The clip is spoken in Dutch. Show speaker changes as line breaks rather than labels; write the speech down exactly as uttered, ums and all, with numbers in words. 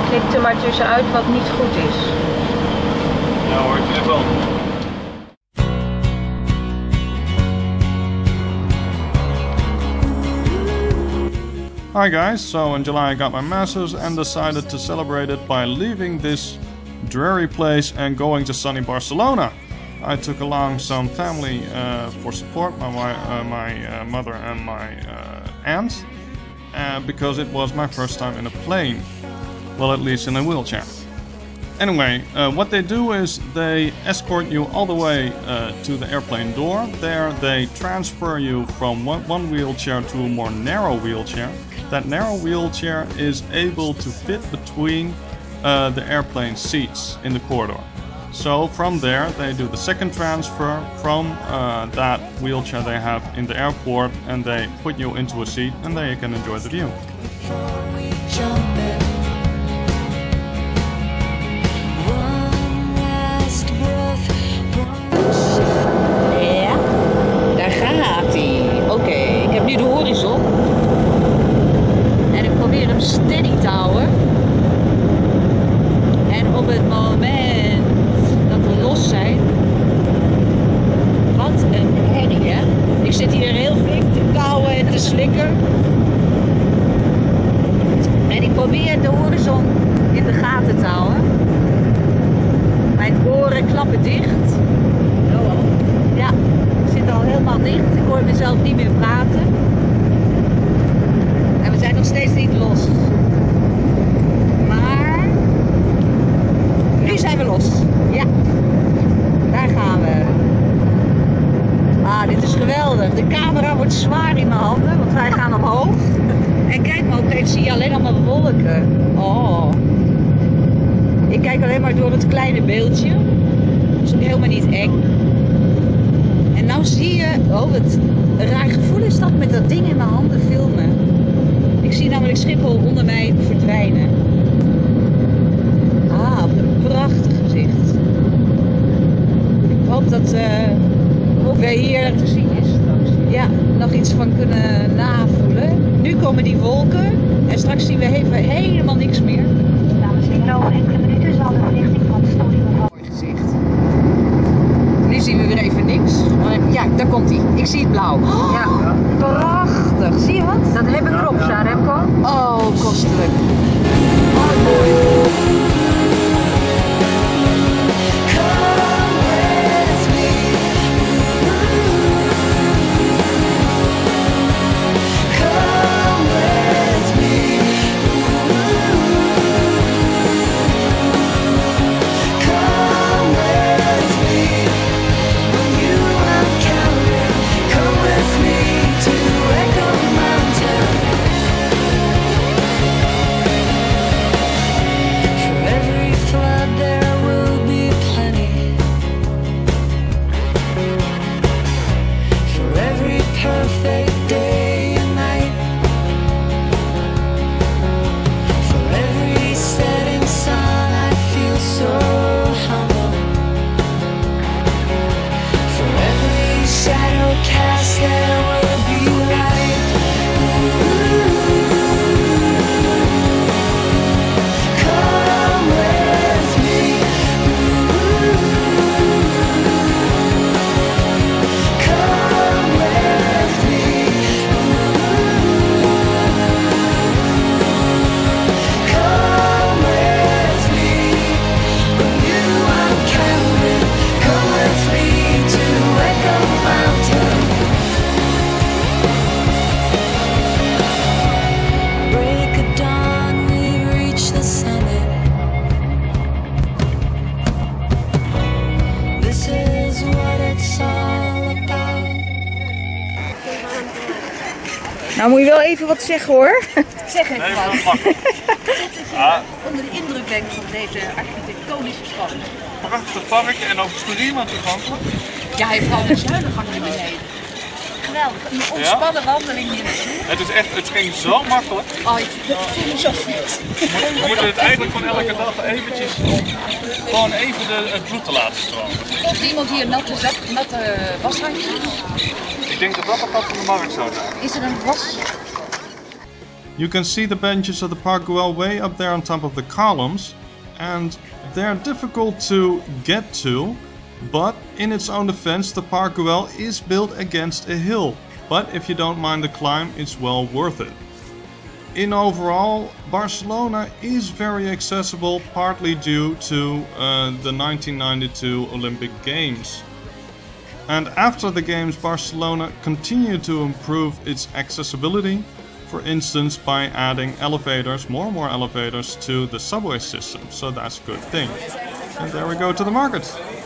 knipt er maar tussenuit wat niet goed is.
Ja hoor, ik vind het wel. Hi guys, so in July I got my master's and decided to celebrate it by leaving this dreary place and going to sunny Barcelona. I took along some family uh, for support, my, uh, my uh, mother and my uh, aunt, uh, because it was my first time in a plane, well at least in a wheelchair. Anyway, uh, what they do is they escort you all the way uh, to the airplane door. There they transfer you from one, one wheelchair to a more narrow wheelchair. That narrow wheelchair is able to fit between uh, the airplane seats in the corridor. So from there they do the second transfer from uh, that wheelchair they have in the airport, and they put you into a seat and there you can enjoy the view.
Ja, daar gaat hij. Oké, okay, ik heb nu de horizon. En ik probeer hem steady te houden. En op het moment dat we los zijn, wat een herrie, hè? Ik zit hier heel flink te kauwen en te slikken. En ik probeer de horizon in de gaten te houden. Mijn oren klappen dicht. Ja, ik zit al helemaal dicht. Ik hoor mezelf niet meer praten. En we zijn nog steeds niet los. Maar nu zijn we los. Ja, daar gaan we. Ah, dit is geweldig. De camera wordt zwaar in mijn handen, want wij gaan omhoog. En kijk maar, oké, ik zie alleen allemaal wolken. Oh. Ik kijk alleen maar door het kleine beeldje. Dat is ook helemaal niet eng. En nou zie je, oh wat een raar gevoel is dat met dat ding in mijn handen filmen. Ik zie namelijk Schiphol onder mij verdwijnen. Ah, wat een prachtig gezicht. Ik hoop dat uh, ook weer hier te zien is straks. Ja, nog iets van kunnen navoelen. Nu komen die wolken en straks zien we even helemaal niks meer.
Dames en heren, over enkele minuten zal de verlichting van de storing omhoog.
Mooi gezicht. Nu zien we weer even niks. Ja, daar komt hij. Ik zie het blauw. Oh, ja. Prachtig. Zie je wat?
Dat heb ik erop staan, Remco.
Oh, kostelijk. Oh, mooi.
Nou moet je wel even wat zeggen hoor.
Zeg even
Nee,
wat.
dat is makkelijk.
Dat je onder de indruk bent van deze architectonische stad.
Prachtig park en ook prima toegankelijk.
Ja, hij heeft al een zuilengang naar beneden. Geweldig, een ontspannen ja? wandeling hier naartoe.
Het is echt, het ging zo makkelijk.
Oh, ik voel me zo fit.
We moeten het eigenlijk van elke dag eventjes, gewoon even de, het bloed te laten stromen.
Komt iemand hier natte, natte washandjes?
Ik denk dat dat de pad van de markt zou zijn.
Is er een was?
You can see the benches of the Park Güell way up there on top of the columns, and they're difficult to get to, but in its own defense the Park Güell is built against a hill, but if you don't mind the climb, it's well worth it. In overall, Barcelona is very accessible, partly due to uh, the nineteen ninety-two Olympic Games. And after the Games, Barcelona continued to improve its accessibility, for instance by adding elevators, more and more elevators to the subway system, so that's a good thing. And there we go to the market.